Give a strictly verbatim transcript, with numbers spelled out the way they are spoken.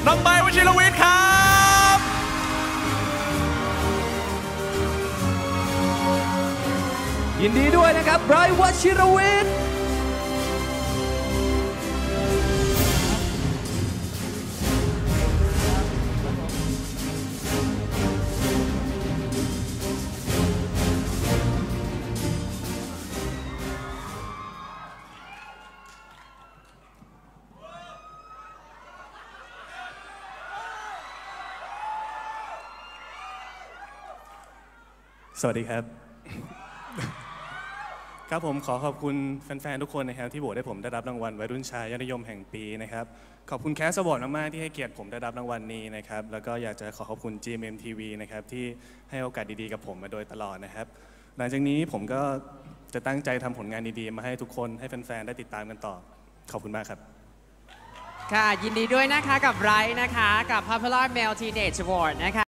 น้องไบร์ท วชิรวิทย์ครับยินดีด้วยนะครับไบรท์ วชิรวิทย์สวัสดีครับ ครับผมขอขอบคุณแฟนๆทุกคนนะครับที่โหวตให้ผมได้รับรางวัลวัยรุ่นชายยอดนิยมแห่งปีนะครับขอบคุณแคสสปอร์ตมากๆที่ให้เกียรติผมได้รับรางวัลนี้นะครับแล้วก็อยากจะขอขอบคุณ จี เอ็ม เอ็ม ที วี นะครับที่ให้โอกาสดีๆกับผมมาโดยตลอดนะครับหลังจากนี้ผมก็จะตั้งใจทำผลงานดีๆมาให้ทุกคนให้แฟนๆได้ติดตามกันต่อขอบคุณมากครับค่ะยินดีด้วยนะคะกับไบรท์นะคะกับ Popular Male Teenage Award นะคะ